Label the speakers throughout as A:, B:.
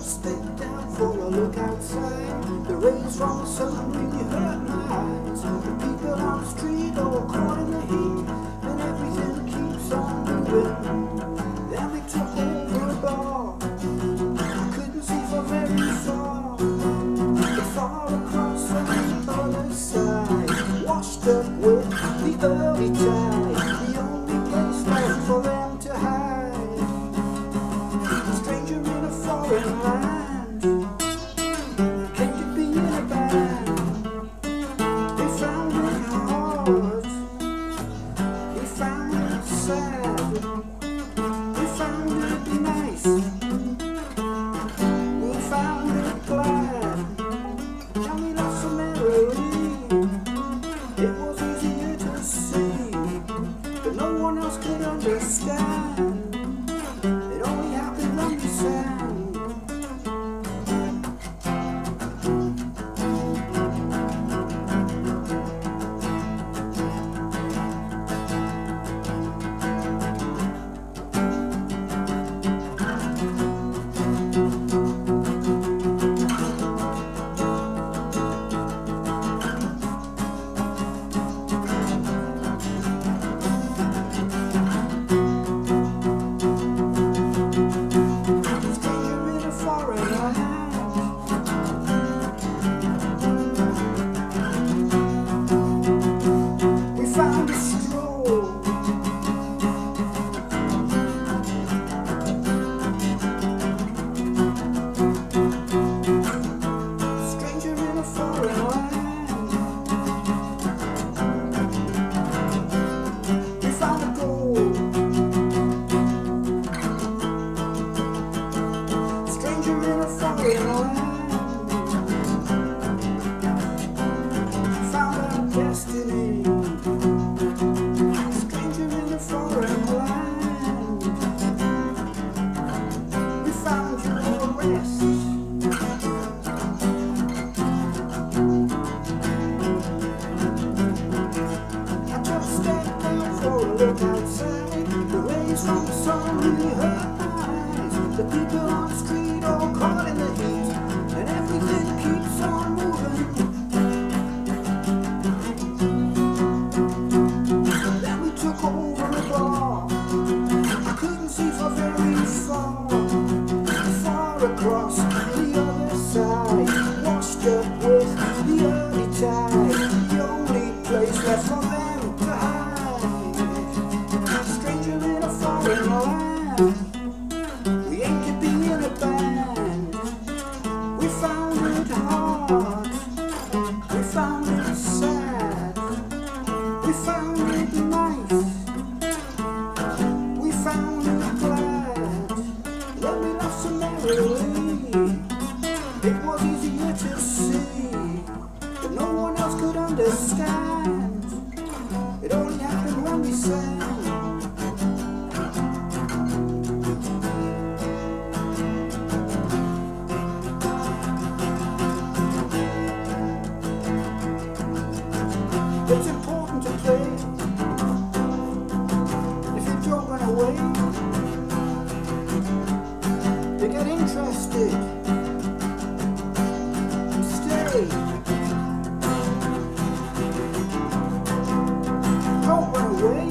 A: step down for a look outside. The rays from the sun really hurt my eyes. The people on the street all caught in the heat, and everything keeps on moving. Then we took over a bar. I couldn't see for very far, but far across on the other side, washed up with the early tide, the only place left for them to hide. A stranger in a foreign land, came to be in a band. They found it hard, they found it sad, they found it nice, we found it glad, and we laughed so merrily. It was easier to see, but no one else could understand. It only happened when we sang. From the sun really hurt my eyes. The people on the street all caught in the heat, and everything keeps on moving. Then we took over a bar. I couldn't see for very far, far across the other side, washed up with the early tide, the only place left for them to hide. Stranger in a foreign land, we ain't to be in a band. We found it hard, we found it sad, we found it nice, we found it glad, then we laughed so merrily. It was easier to see, but no one else could understand. It only happened when we sang. It's important to play. If you don't run away, you get interested. Stay. Don't run away.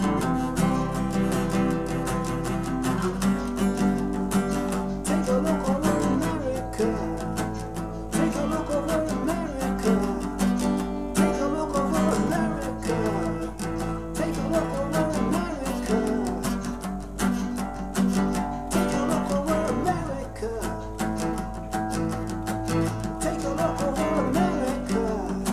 A: Take a look over America. Take a look over America. Take a look over America. Take a look over America. Take a look over America. Take a look over America.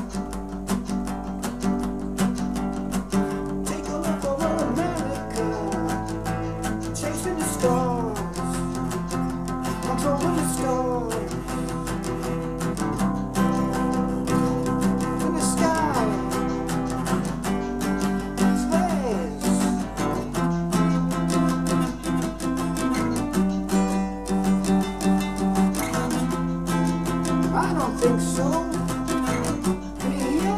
A: Take a look over America. Chasing the stars, controlling the stars. In the sky, space. I don't think so. Can you hear?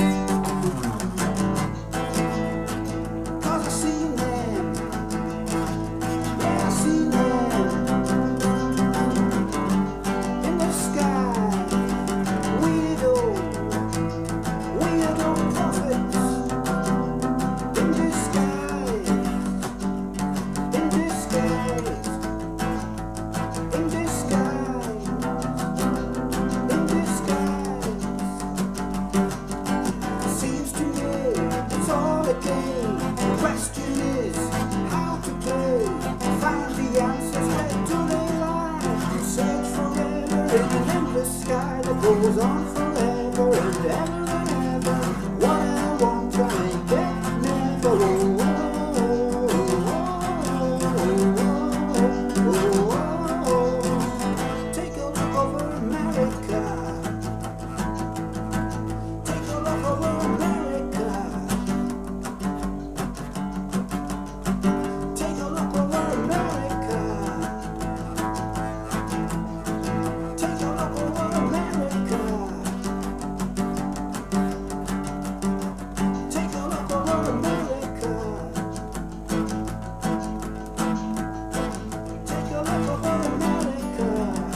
A: 'Cause I seen them. Yeah, I seen them. goes on forever and ever and ever. What I want I get never. Take a look over America. Take a look over America. Take a look over America. Take a look over America. Take a look over America. Take a look over America.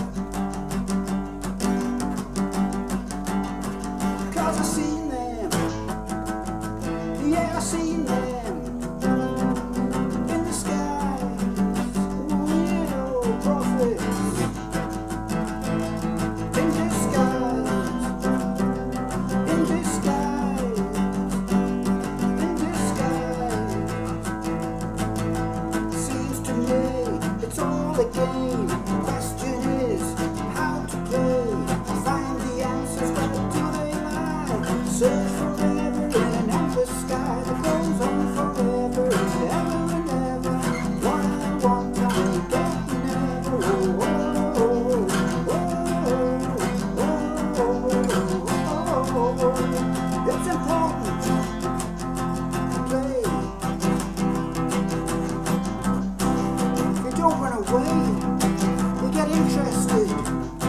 A: 'Cause I've seen them. Yeah, I've seen them. In the sky, weirdo prophets. In disguise, in disguise, in disguise. Seems to me it's all a game. The question is how to play. Find the answers, but do they lie? Search forever in an endless sky that goes on forever and ever and ever. What I want I get never. It's important to play. If you don't run away, you get interested.